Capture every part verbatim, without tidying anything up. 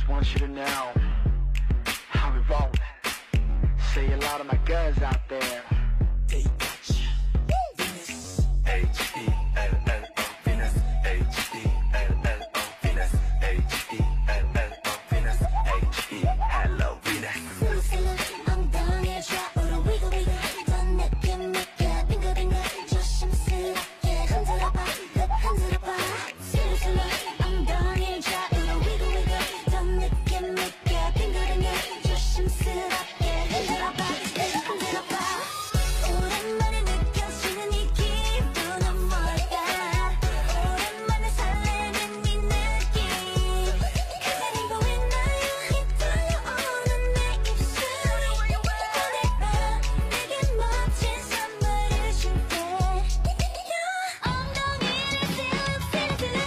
just want you to know how we roll. See a lot of my guys out there. Venus, H E L L O, Venus, H E L L O, Venus, H E L L O, Venus, H E Hello Venus. 엉덩이를 좌우로 wiggle wiggle 더 느낌 있게 빙글빙글 조심스럽게 흔들어봐 흔들어봐 슬슬 엉덩이를 좌우로 wiggle wiggle 더 느낌 있게 빙글빙글 조심스럽게 흔들어봐 흔들어봐 오랜만에 느껴지는 이 기분은 뭘까 오랜만에 설레는 이 느낌 그대는 보이나요 휘둘러오는 내 입술이 꺼내봐 내게 멋진 선물을 줄게 엉덩이를 feel it feel it feel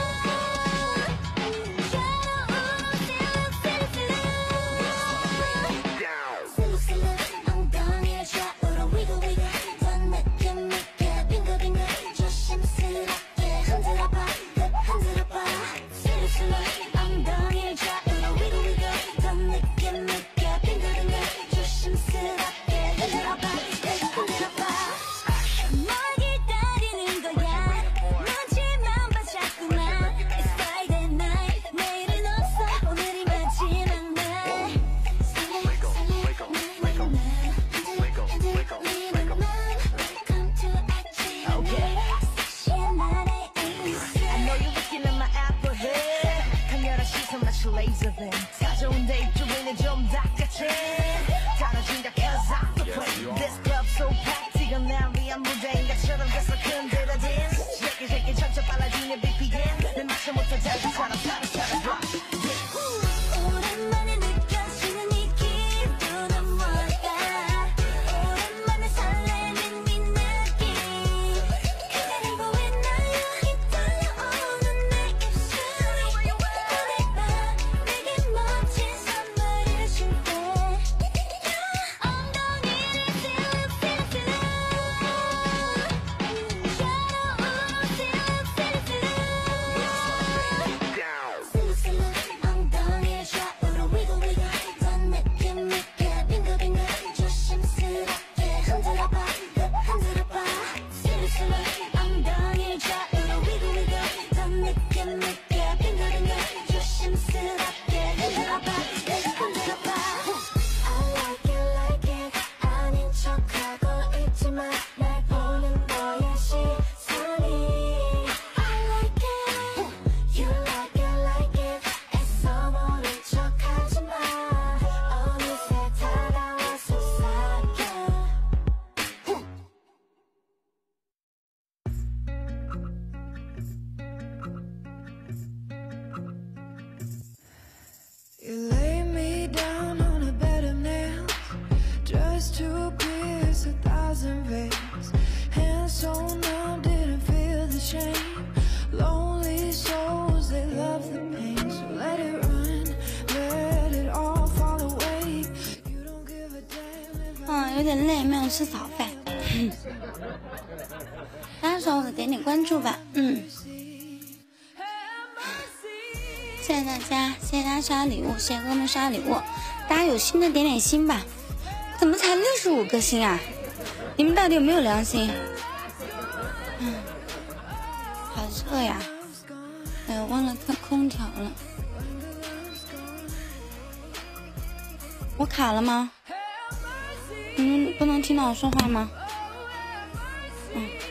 it 샤로우로 feel it feel it feel it 슬슬 엉덩이를 좌우로 wiggle wiggle 더 느낌 있게 빙글빙글 조심스럽게 흔들어봐 흔들어봐 슬슬 엉덩이를 좌우로 wiggle wiggle 더 느낌 있게 빙글빙글 조심스럽게 흔들어봐 흔들어봐 뭘 기다리는 거야 눈치만 봐 자꾸만 It's Friday night 내일은 없어 오늘이 마지막 날 설레 설레 나의 맘 흔들리는 맘 Welcome to our dream 섹시한 나의 에이스 I know you're looking at my apple head 강렬한 시선 마치 laser beam 사좋은 데이트 주인은 좀 닦아채 떨어진다 cause I'm the queen This club so packed 이건 날 위한 무대인 것처럼 계속 흔들어 dance Shake it shake it 점점 빨라지는 비피엠 내 마셔 못한 자동차랑 차를 차려 오랜만에 느껴지는 이 기분은 뭘까 오랜만에 설레는 이 느낌 그대는 보이나요 휘둘러오는 내 입술이 꺼내봐 내게 멋진 선물을 줄게 엉덩이를 feel it feel it feel it 샤로우로 feel it feel it feel it 슬슬 엉덩이를 좌우로 wiggle wiggle 더 느낌 있게 빙글빙글 조심스럽게 흔들어봐 흔들어봐 슬슬 엉덩이를 좌우로 wiggle wiggle 더 느낌 있게 빙글빙글 조심스럽게 흔들어봐 흔들어봐 I like it like it 아닌 척하고 있지만 날 보는 너의 시선이 I like it You like it like it 애써 모른 척하지마 어느새 다가와 속삭여 You lay me down on a bed of nails just to pierce a thousand veins. Hands so numb, didn't feel the shame. Lonely souls, they love the pain. So let it run, let it all fall away. You don't give a damn if 嗯，有点累，没有吃早饭。大家手我的点点关注吧，嗯。谢谢大家，谢谢大家刷礼物，谢谢哥们刷礼物。大家有心的点点心吧。怎么才六十五个心啊？你们到底有没有良心？嗯，好热呀！哎呀，忘了开空调了。我卡了吗？你们不能听到我说话吗？嗯。